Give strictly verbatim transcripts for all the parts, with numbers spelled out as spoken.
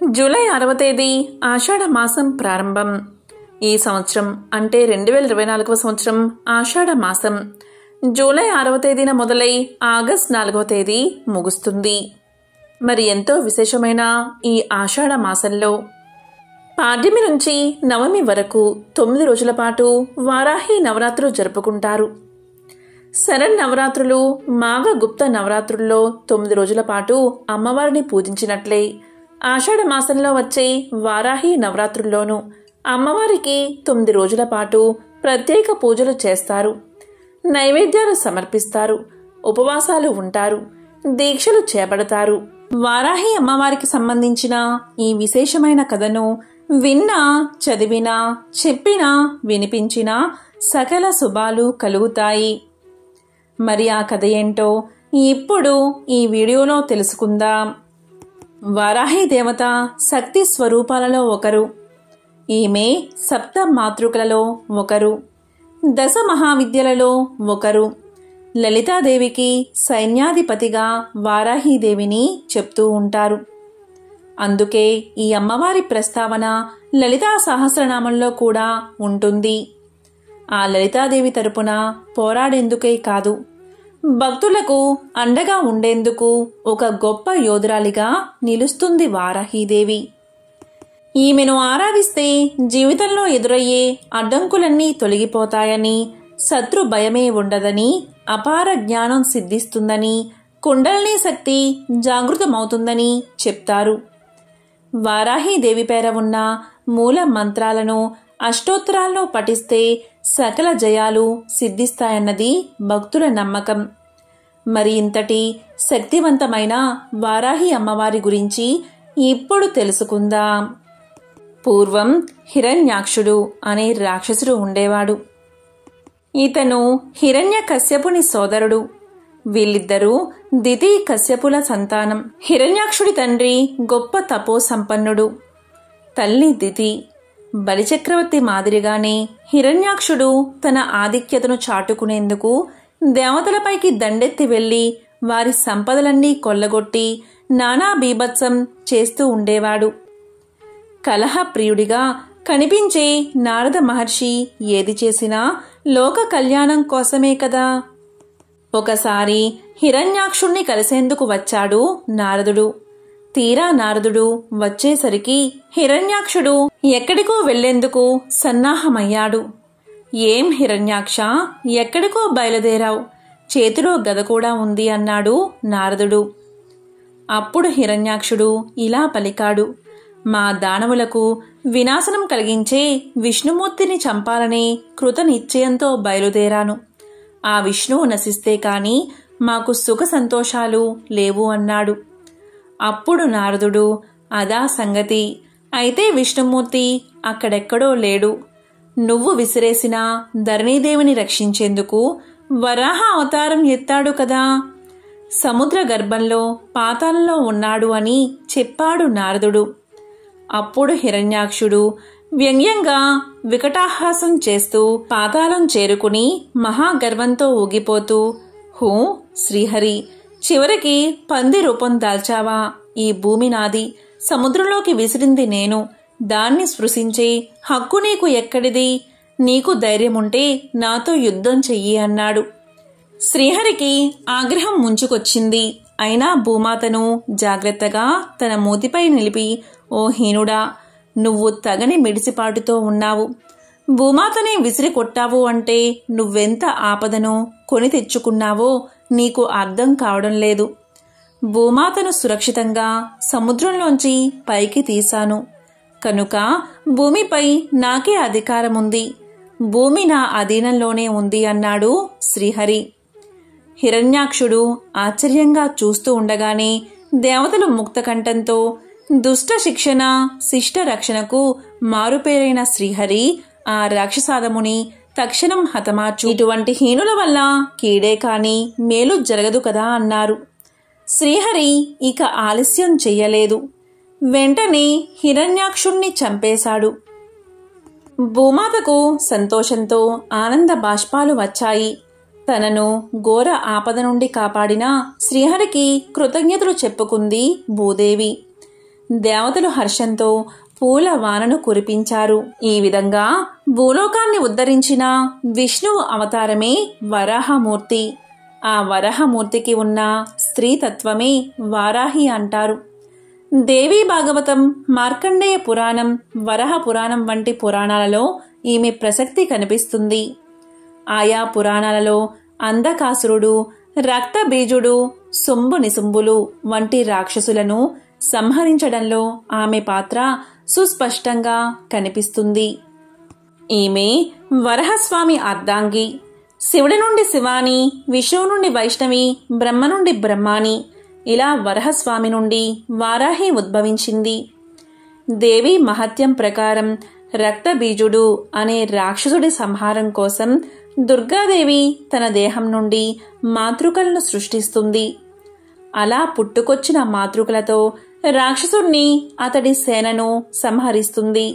July ఆరవ తేదీ ఆషాఢ మాసం ప్రారంభం. ఈ సంవత్సరం అంటే రెండు వేల ఇరవై నాలుగవ సంవత్సరం ఆషాఢ మాసం జూలై ఆరవ తేదీన మొదలై ఆగస్ట్ నాలుగవ తేదీ ముగుస్తుంది. మరి ఎంతో విశేషమైన ఈ ఆషాఢ మాసంలో పాడ్యమి నుంచి నవమి వరకు తొమ్మిది రోజుల పాటు వారాహి నవరాత్రులు జరుపుకుంటారు. శరణ్ నవరాత్రులు మాఘ గుప్త నవరాత్రుల్లో తొమ్మిది రోజుల పాటు అమ్మవారిని పూజించినట్లే ఆషాఢ మాసంలో వచ్చే వారాహి నవరాత్రుల్లోనూ అమ్మవారికి తొమ్మిది రోజుల పాటు ప్రత్యేక పూజలు చేస్తారు, నైవేద్యాలు సమర్పిస్తారు, ఉపవాసాలు ఉంటారు, దీక్షలు చేపడతారు. వారాహి అమ్మవారికి సంబంధించిన ఈ విశేషమైన కథను విన్నా, చదివినా, చెప్పినా, వినిపించినా సకల శుభాలు కలుగుతాయి. మరి ఆ కథ ఏంటో ఇప్పుడు ఈ వీడియోలో తెలుసుకుందాం. వారాహి దేవత శక్తి స్వరూపాలలో ఒకరు. ఈమె సప్త మాతృకలలో ఒకరు, దశ మహావిద్యలలో ఒకరు. లలితాదేవికి సైన్యాధిపతిగా వారాహీదేవిని చెప్తూ ఉంటారు. అందుకే ఈ అమ్మవారి ప్రస్తావన లలితా సహస్రనామంలో కూడా ఉంటుంది. ఆ లలితాదేవి తరపున పోరాడేందుకే కాదు, భక్తులకు అండగా ఉండేందుకు ఒక గొప్ప యోధురాలిగా నిలుస్తుంది వారాహీదేవి. ఈమెను ఆరాధిస్తే జీవితంలో ఎదురయ్యే అడ్డంకులన్నీ తొలగిపోతాయని, శత్రు భయమే ఉండదని, అపార జ్ఞానం సిద్ధిస్తుందని, కుండలినీ శక్తి జాగృతమవుతుందని చెప్తారు. వారాహీదేవి పేర ఉన్న మూల మంత్రాలను అష్టోత్తరాల్లో పఠిస్తే సకల జయాలు సిద్ధిస్తాయన్నది భక్తుల నమ్మకం. మరి ఇంతటి శక్తివంతమైన వారాహి అమ్మవారి గురించి ఇప్పుడు తెలుసుకుందాం. పూర్వం హిరణ్యాక్షుడు అనే రాక్షసుడు ఉండేవాడు. ఇతను హిరణ్య కశ్యపుని సోదరుడు. వీళ్ళిద్దరూ దితి కశ్యపుల సంతానం. హిరణ్యాక్షుడి తండ్రి గొప్ప తపోసంపన్నుడు, తల్లి దితి. బలిచక్రవర్తి మాదిరిగానే హిరణ్యాక్షుడు తన ఆధిక్యతను చాటుకునేందుకు దేవతలపైకి దండెత్తి వెళ్లి వారి సంపదలన్నీ కొల్లగొట్టి నానా బీభత్సం చేస్తూ ఉండేవాడు. కలహప్రియుడిగా కనిపించే నారద మహర్షి ఏది చేసినా లోక కళ్యాణం కోసమే కదా. ఒకసారి హిరణ్యాక్షుణ్ణి కలిసేందుకు వచ్చాడు నారదుడు. తీరా నారదుడు వచ్చేసరికి హిరణ్యాక్షుడు ఎక్కడికో వెళ్లేందుకు సన్నాహమయ్యాడు. ఏం హిరణ్యాక్ష, ఎక్కడికో బయలుదేరావు, చేతిలో గద కూడా ఉంది అన్నాడు నారదుడు. అప్పుడు హిరణ్యాక్షుడు ఇలా పలికాడు, మా దానవులకు వినాశనం కలిగించే విష్ణుమూర్తిని చంపాలనే కృత నిశ్చయంతో బయలుదేరాను. ఆ విష్ణువు నశిస్తే కాని మాకు సుఖ సంతోషాలు లేవు అన్నాడు. అప్పుడు నారదుడు, అదా సంగతి, అయితే విష్ణుమూర్తి అక్కడెక్కడో లేడు. నువ్వు విసిరేసిన ధరణీదేవిని రక్షించేందుకు వరాహ అవతారం ఎత్తాడు కదా, సముద్ర గర్భంలో పాతాళంలో ఉన్నాడు అని చెప్పాడు నారదుడు. అప్పుడు హిరణ్యాక్షుడు వ్యంగ్యంగా వికటాహాసం చేస్తూ పాతాళం చేరుకుని మహాగర్వంతో ఊగిపోతూ, హూ శ్రీహరి, చివరికి పంది రూపం దాల్చావా? ఈ భూమి నాది, సముద్రంలోకి విసిరింది నేను, దాన్ని స్పృశించే హక్కు నీకు ఎక్కడిది? నీకు ధైర్యముంటే నాతో యుద్ధం చెయ్యి అన్నాడు. శ్రీహరికి ఆగ్రహం ముంచుకొచ్చింది. అయినా భూమాతను జాగ్రత్తగా తన మూతిపై నిలిపి, ఓ హీనుడా, నువ్వు తగని మిడిసిపాటుతో ఉన్నావు. భూమాతనే విసిరి కొట్టావు అంటే నువ్వెంత ఆపదను కొని తెచ్చుకున్నావో నీకు అర్థం కావడం లేదు. భూమాతను సురక్షితంగా సముద్రంలోంచి పైకి తీశాను కనుక భూమిపై నాకే అధికారముంది. భూమి నా అధీనంలోనే ఉంది అన్నాడు శ్రీహరి. హిరణ్యాక్షుడు ఆశ్చర్యంగా చూస్తూ ఉండగానే దేవతలు ముక్తకంఠంతో దుష్ట శిక్షణ శిష్ట రక్షణకు మారుపేరైన శ్రీహరి ఆ రాక్షసాదముని తక్షణం హతమార్చు, ఇటువంటి హీనుల వల్ల కీడే కాని మేలు జరగదు కదా అన్నారు. శ్రీహరి ఇక ఆలస్యం చెయ్యలేదు. వెంటనే హిరణ్యాక్షుణ్ణి చంపేశాడు. భూమాతకు సంతోషంతో ఆనంద బాష్పాలు వచ్చాయి. తనను ఘోర ఆపద నుండి కాపాడిన శ్రీహరికి కృతజ్ఞతలు చెప్పుకుంది భూదేవి. దేవతలు హర్షంతో పూల వానను కురిపించారు. ఈ విధంగా భూలోకాన్ని ఉద్ధరించిన విష్ణువు అవతారమే వరాహమూర్తి. ఆ వరాహమూర్తికి ఉన్న స్త్రీతత్వమే వారాహి అంటారు. దేవీ భాగవతం, మార్కండేయ పురాణం, వరాహ పురాణం వంటి పురాణాలలో ఈమె ప్రసక్తి కనిపిస్తుంది. ఆయా పురాణాలలో అంధకాసురుడు, రక్తబీజుడు, శుంభు నిశుంభులు వంటి రాక్షసులను సంహరించడంలో ఆమె పాత్ర సుస్పష్టంగా కనిపిస్తుంది. ఈమె వరహస్వామి అర్ధాంగి. శివుడి నుండి శివాని, విష్ణువు నుండి వైష్ణవి, బ్రహ్మ నుండి బ్రహ్మాని, ఇలా వరహస్వామి నుండి వారాహి ఉద్భవించింది. దేవి మహత్యం ప్రకారం రక్తబీజుడు అనే రాక్షసుడి సంహారం కోసం దుర్గాదేవి తన దేహం నుండి మాతృకలను సృష్టిస్తుంది. అలా పుట్టుకొచ్చిన మాతృకలతో రాక్షసుడిని, అతడి సేనను సంహరిస్తుంది.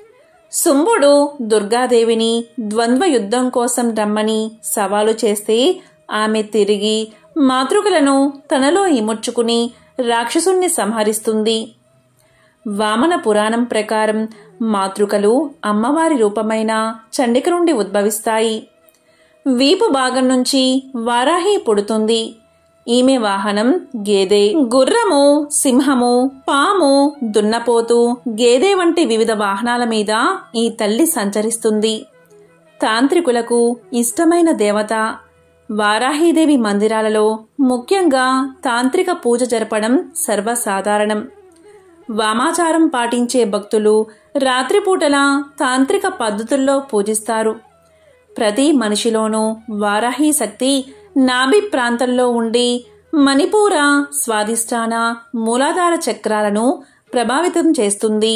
శుంభుడు దుర్గాదేవిని ద్వంద్వ యుద్ధం కోసం రమ్మని సవాలు చేస్తే ఆమె తిరిగి మాతృకలను తనలో ఇముడ్చుకుని రాక్షసుణ్ణి సంహరిస్తుంది. వామన పురాణం ప్రకారం మాతృకలు అమ్మవారి రూపమైన చండిక నుండి ఉద్భవిస్తాయి. వీపు భాగం నుంచి వారాహి పుడుతుంది. ఈమె వాహనం గేదె. గుర్రము, సింహము, పాము, దున్నపోతు, గేదె వంటి వివిధ వాహనాల మీద ఈ తల్లి సంచరిస్తుంది. తాంత్రికులకు ఇష్టమైన దేవత. వారాహీదేవి మందిరాలలో ముఖ్యంగా తాంత్రిక పూజ జరపడం సర్వసాధారణం. వామాచారం పాటించే భక్తులు రాత్రిపూటల తాంత్రిక పద్ధతుల్లో పూజిస్తారు. ప్రతి మనిషిలోనూ వారాహి శక్తి నాభి ప్రాంతంలో ఉండి మణిపూర, స్వాదిష్టాన, మూలాధార చక్రాలను ప్రభావితం చేస్తుంది.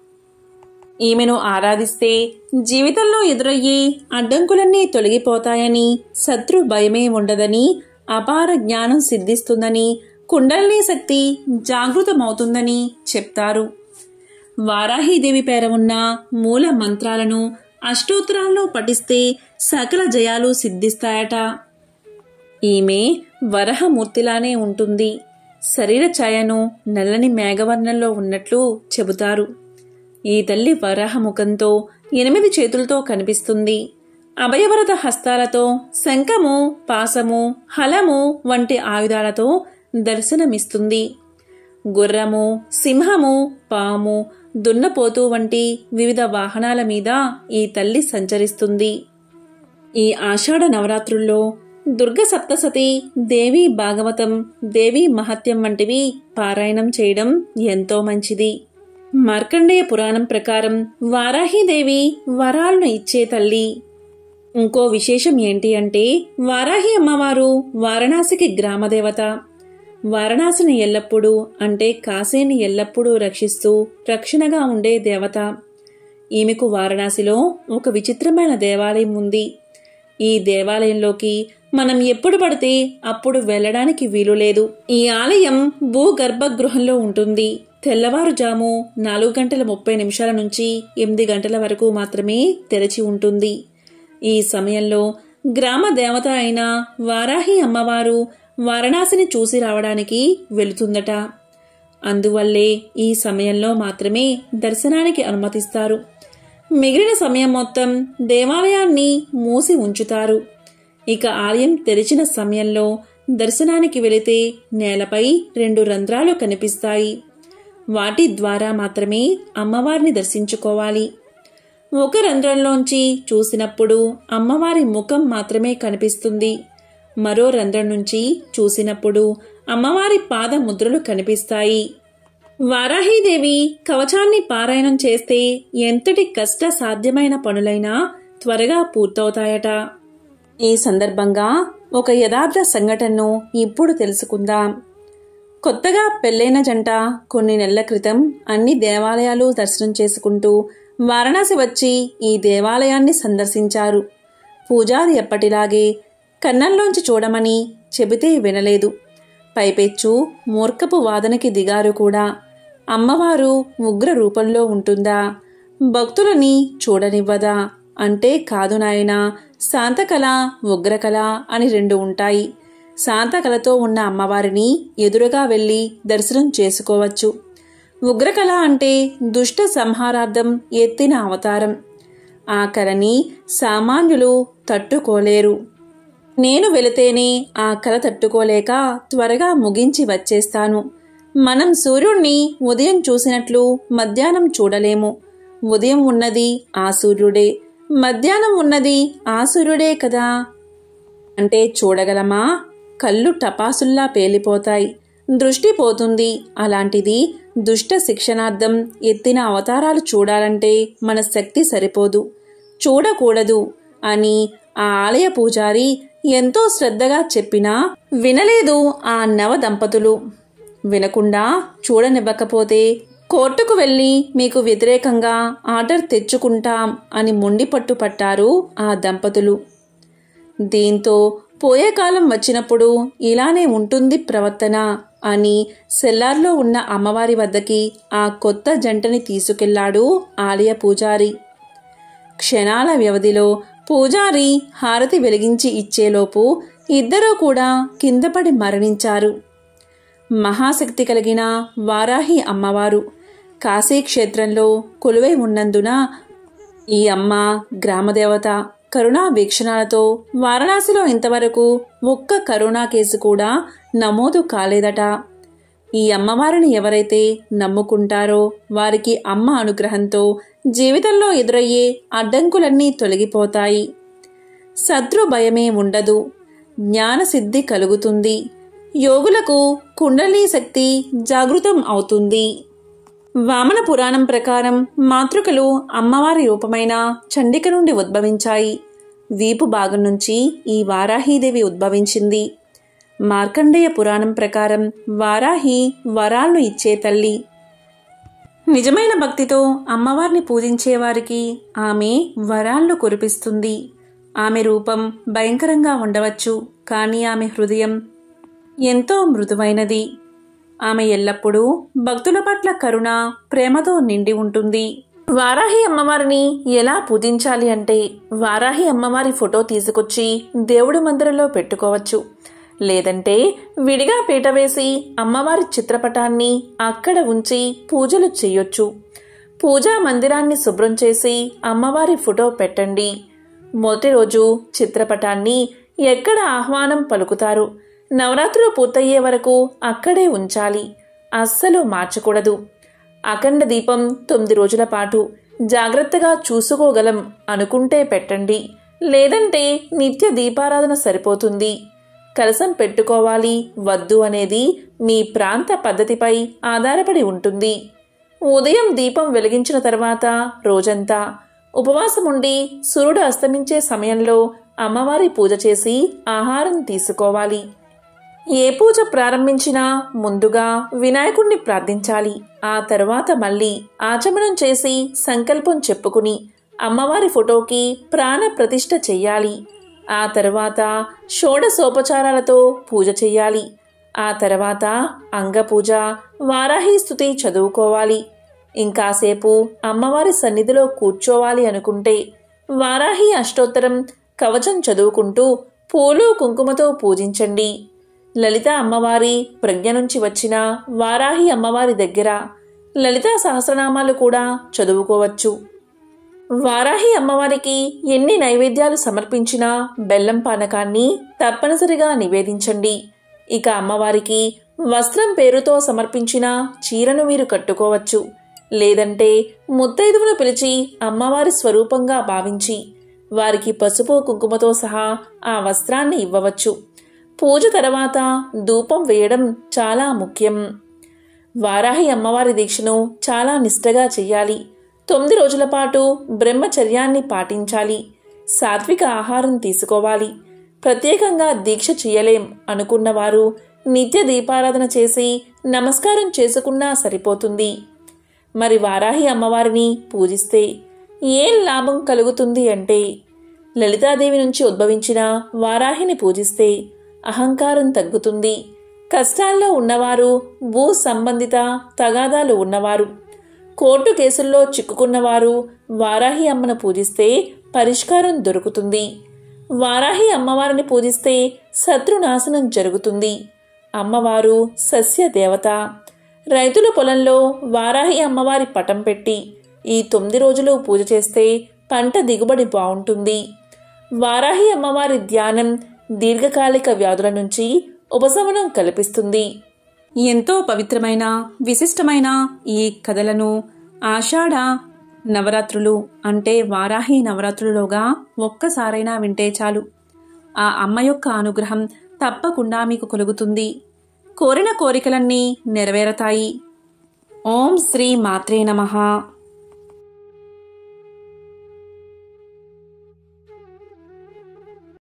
ఈమెను ఆరాధిస్తే జీవితంలో ఎదురయ్యే అడ్డంకులన్నీ తొలగిపోతాయని, శత్రు భయమే ఉండదని, అపార జ్ఞానం సిద్ధిస్తుందని, కుండలినీ శక్తి జాగృతమవుతుందని చెప్తారు. వారాహీదేవి పేర ఉన్న మూల మంత్రాలను అష్టోత్తరాల్లో పఠిస్తే సకల జయాలు సిద్ధిస్తాయట. ఈమె వరహమూర్తిలానే ఉంటుంది. శరీర ఛాయను నల్లని మేఘవర్ణంలో ఉన్నట్లు చెబుతారు. ఈ తల్లి వరాహముఖంతో ఎనిమిది చేతులతో కనిపిస్తుంది. అభయవరద హస్తాలతో శంఖము, పాసము, హలము వంటి ఆయుధాలతో దర్శనమిస్తుంది. గుర్రము, సింహము, పాము, దున్నపోతు వంటి వివిధ వాహనాల మీద ఈ తల్లి సంచరిస్తుంది. ఈ ఆషాఢ నవరాత్రుల్లో దుర్గ సప్తసతి, దేవీ భాగవతం, దేవీ మహత్యం వంటివి పారాయణం చేయడం ఎంతో మంచిది. మార్కండేయ పురాణం ప్రకారం వారాహీదేవి వరాలను ఇచ్చే తల్లి. ఇంకో విశేషం ఏంటి అంటే, వారాహి అమ్మవారు వారణాసికి గ్రామదేవత. వారణాసిని ఎల్లప్పుడూ అంటే కాశీని ఎల్లప్పుడూ రక్షిస్తూ రక్షణగా ఉండే దేవత. ఈమెకు వారణాసిలో ఒక విచిత్రమైన దేవాలయం ఉంది. ఈ దేవాలయంలోకి మనం ఎప్పుడు పడితే అప్పుడు వెళ్లడానికి వీలు లేదు. ఈ ఆలయం భూగర్భగృహంలో ఉంటుంది. తెల్లవారుజాము నాలుగు గంటల ముప్పై నిమిషాల నుంచి ఎనిమిది గంటల వరకు మాత్రమే తెరచి ఉంటుంది. ఈ సమయంలో గ్రామ దేవత అయిన వారాహి అమ్మవారు వారణాసిని చూసి రావడానికి వెళుతుందట. అందువల్లే ఈ సమయంలో మాత్రమే దర్శనానికి అనుమతిస్తారు. మిగిలిన సమయం మొత్తం దేవాలయాన్ని మూసి ఉంచుతారు. ఇక ఆలయం తెరిచిన సమయంలో దర్శనానికి వెళితే నేలపై రెండు రంధ్రాలు కనిపిస్తాయి. వాటి ద్వారా మాత్రమే అమ్మవారిని దర్శించుకోవాలి. ఒక రంధ్రంలోంచి చూసినప్పుడు అమ్మవారి ముఖం మాత్రమే కనిపిస్తుంది. మరో రంధ్రం నుంచి చూసినప్పుడు అమ్మవారి పాద ముద్రలు కనిపిస్తాయి. వారాహీదేవి కవచాన్ని పారాయణం చేస్తే ఎంతటి కష్ట సాధ్యమైన పనులైనా త్వరగా పూర్తవుతాయట. ఈ సందర్భంగా ఒక యథార్థ సంఘటనను ఇప్పుడు తెలుసుకుందాం. కొత్తగా పెళ్లైన జంట కొన్ని నెలల క్రితం అన్ని దేవాలయాలు దర్శనం చేసుకుంటూ వారణాసి వచ్చి ఈ దేవాలయాన్ని సందర్శించారు. పూజారి ఎప్పటిలాగే కన్నంలోంచి చూడమని చెబితే వినలేదు. పైపెచ్చు మూర్ఖపు వాదనకి దిగారు కూడా. అమ్మవారు ఉగ్ర రూపంలో ఉంటుందా, భక్తులని చూడనివ్వదా అంటే, కాదు నాయనా, శాంతకళ, ఉగ్రకళ అని రెండు ఉంటాయి. శాంతకళతో ఉన్న అమ్మవారిని ఎదురుగా వెళ్లి దర్శనం చేసుకోవచ్చు. ఉగ్రకళ అంటే దుష్ట సంహారార్థం ఎత్తిన అవతారం. ఆ కళని సామాన్యులు తట్టుకోలేరు. నేను వెళితేనే ఆ కళ తట్టుకోలేక త్వరగా ముగించి వచ్చేస్తాను. మనం సూర్యుణ్ణి ఉదయం చూసినట్లు మధ్యాహ్నం చూడలేము. ఉదయం ఉన్నది ఆ సూర్యుడే, మధ్యాహ్నం ఉన్నది ఆ సూర్యుడే కదా అంటే చూడగలమా? కళ్ళు టపాసుల్లా పేలిపోతాయి, దృష్టి పోతుంది. అలాంటిది దుష్ట శిక్షణార్థం ఎత్తిన అవతారాలు చూడాలంటే మన శక్తి సరిపోదు, చూడకూడదు అని ఆ ఆలయ పూజారి ఎంతో శ్రద్ధగా చెప్పినా వినలేదు ఆ నవ దంపతులు. వినకుండా చూడనివ్వకపోతే కోర్టుకు వెళ్ళి మీకు వ్యతిరేకంగా ఆర్డర్ తెచ్చుకుంటాం అని మొండి పట్టు పట్టారు ఆ దంపతులు. దీంతో పోయే కాలం వచ్చినప్పుడు ఇలానే ఉంటుంది ప్రవర్తన అని సెల్లార్లో ఉన్న అమ్మవారి వద్దకి ఆ కొత్త జంటని తీసుకెళ్లాడు ఆలయ పూజారి. క్షణాల వ్యవధిలో పూజారి హారతి వెలిగించి ఇచ్చేలోపు ఇద్దరూ కూడా కిందపడి మరణించారు. మహాశక్తి కలిగిన వారాహి అమ్మవారు కాశీక్షేత్రంలో కొలువై ఉన్నందున ఈ అమ్మ గ్రామదేవత కరుణా వీక్షణాలతో వారణాసిలో ఇంతవరకు ఒక్క కరోనా కేసు కూడా నమోదు కాలేదట. ఈ అమ్మవారిని ఎవరైతే నమ్ముకుంటారో వారికి అమ్మ అనుగ్రహంతో జీవితంలో ఎదురయ్యే అడ్డంకులన్నీ తొలగిపోతాయి. శత్రు భయమే ఉండదు, జ్ఞానసిద్ధి కలుగుతుంది. యోగులకు కుండలినీ శక్తి జాగృతం అవుతుంది. వామన పురాణం ప్రకారం మాతృకలు అమ్మవారి రూపమైన చండిక నుండి ఉద్భవించాయి. వీపు భాగం నుంచి ఈ వారాహీదేవి ఉద్భవించింది. మార్కండేయ పురాణం ప్రకారం వారాహి వరాలను ఇచ్చే తల్లి. నిజమైన భక్తితో అమ్మవారిని పూజించేవారికి ఆమె వరాలను కురిపిస్తుంది. ఆమె రూపం భయంకరంగా ఉండవచ్చు, కానీ ఆమె హృదయం ఎంతో మృదువైనది. ఆమె ఎల్లప్పుడూ భక్తుల పట్ల కరుణ, ప్రేమతో నిండి ఉంటుంది. వారాహి అమ్మవారిని ఎలా పూజించాలి అంటే వారాహి అమ్మవారి ఫోటో తీసుకొచ్చి దేవుడి మందిరంలో పెట్టుకోవచ్చు. లేదంటే విడిగా పీట వేసి అమ్మవారి చిత్రపటాన్ని అక్కడ ఉంచి పూజలు చేయొచ్చు. పూజా మందిరాన్ని శుభ్రం చేసి అమ్మవారి ఫోటో పెట్టండి. మొదటి రోజు చిత్రపటాన్ని ఎక్కడ ఆహ్వానం పలుకుతారు, నవరాత్రులు పూర్తయ్యే వరకు అక్కడే ఉంచాలి, అస్సలు మార్చకూడదు. అఖండ దీపం తొమ్మిది రోజుల పాటు జాగ్రత్తగా చూసుకోగలం అనుకుంటే పెట్టండి. లేదంటే నిత్య దీపారాధన సరిపోతుంది. కలశం పెట్టుకోవాలి వద్దు అనేది మీ ప్రాంత పద్ధతిపై ఆధారపడి ఉంటుంది. ఉదయం దీపం వెలిగించిన తర్వాత రోజంతా ఉపవాసం ఉండి సూర్యుడు అస్తమించే సమయంలో అమ్మవారి పూజ చేసి ఆహారం తీసుకోవాలి. ఏ పూజ ప్రారంభించినా ముందుగా వినాయకుణ్ణి ప్రార్థించాలి. ఆ తర్వాత మళ్ళీ ఆచమనం చేసి సంకల్పం చెప్పుకుని అమ్మవారి ఫోటోకి ప్రాణ ప్రతిష్ఠ చెయ్యాలి. ఆ తర్వాత షోడశోపచారాలతో పూజ చెయ్యాలి. ఆ తర్వాత అంగపూజ, వారాహి స్తుతి చదువుకోవాలి. ఇంకాసేపు అమ్మవారి సన్నిధిలో కూర్చోవాలి అనుకుంటే వారాహి అష్టోత్తరం కవచం చదువుకుంటూ పూలు కుంకుమతో పూజించండి. లలిత అమ్మవారి ప్రజ్ఞ నుంచి వచ్చిన వారాహి అమ్మవారి దగ్గర లలితా సహస్రనామాలు కూడా చదువుకోవచ్చు. వారాహి అమ్మవారికి ఎన్ని నైవేద్యాలు సమర్పించినా బెల్లం పానకాన్ని తప్పనిసరిగా నివేదించండి. ఇక అమ్మవారికి వస్త్రం పేరుతో సమర్పించిన చీరను మీరు కట్టుకోవచ్చు. లేదంటే ముత్తైదువును పిలిచి అమ్మవారి స్వరూపంగా భావించి వారికి పసుపు కుంకుమతో సహా ఆ వస్త్రాన్ని ఇవ్వవచ్చు. పూజ తర్వాత ధూపం వేయడం చాలా ముఖ్యం. వారాహి అమ్మవారి దీక్షను చాలా నిష్ఠగా చెయ్యాలి. తొమ్మిది రోజుల పాటు బ్రహ్మచర్యాన్ని పాటించాలి. సాత్విక ఆహారం తీసుకోవాలి. ప్రత్యేకంగా దీక్ష చెయ్యలేం అనుకున్నవారు నిత్య దీపారాధన చేసి నమస్కారం చేసుకున్నా సరిపోతుంది. మరి వారాహి అమ్మవారిని పూజిస్తే ఏం లాభం కలుగుతుంది అంటే లలితాదేవి నుంచి ఉద్భవించిన వారాహిని పూజిస్తే అహంకారం తగ్గుతుంది. కష్టాల్లో ఉన్నవారు, భూ సంబంధిత తగాదాలు ఉన్నవారు, కోర్టు కేసుల్లో చిక్కుకున్నవారు వారాహి అమ్మను పూజిస్తే పరిష్కారం దొరుకుతుంది. వారాహి అమ్మవారిని పూజిస్తే శత్రునాశనం జరుగుతుంది. అమ్మవారు సస్య దేవత. రైతుల పొలంలో వారాహి అమ్మవారి పటం పెట్టి ఈ తొమ్మిది రోజులు పూజ చేస్తే పంట దిగుబడి బాగుంటుంది. వారాహి అమ్మవారి ధ్యానం దీర్ఘకాలిక వ్యాధుల నుంచి ఉపశమనం కల్పిస్తుంది. ఎంతో పవిత్రమైన విశిష్టమైన ఈ కథలను ఆషాఢ నవరాత్రులు అంటే వారాహి నవరాత్రులులోగా ఒక్కసారైనా వింటే చాలు. ఆ అమ్మ యొక్క అనుగ్రహం తప్పకుండా మీకు కలుగుతుంది. కోరిన కోరికలన్నీ నెరవేరతాయి. ఓం శ్రీ మాత్రే నమః.